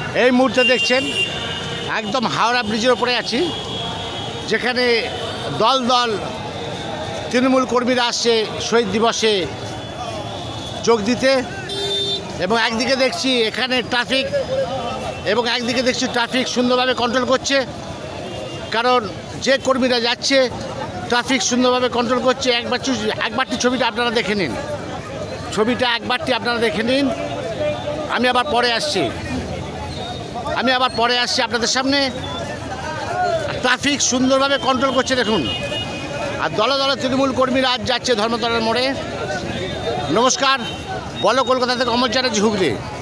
এই মুহূর্তে দেখছেন একদম হাওড়া ব্রিজের ওপরে আছি, যেখানে দল দল তৃণমূল কর্মীরা আসছে শহীদ দিবসে যোগ দিতে। এবং একদিকে দেখছি এখানে ট্রাফিক সুন্দরভাবে কন্ট্রোল করছে, কারণ যে কর্মীরা যাচ্ছে ট্রাফিক সুন্দরভাবে কন্ট্রোল করছে। একবারটি ছবিটা আপনারা দেখে নিন, আমি আবার পরে আসছি আপনাদের সামনে। ট্রাফিক সুন্দরভাবে কন্ট্রোল করছে দেখুন, আর দলে দলে তৃণমূল কর্মীরা আজ যাচ্ছে ধর্মতলার মোড়ে। নমস্কার, বলো কলকাতা থেকে অমর চ্যাটার্জি, হুগলি।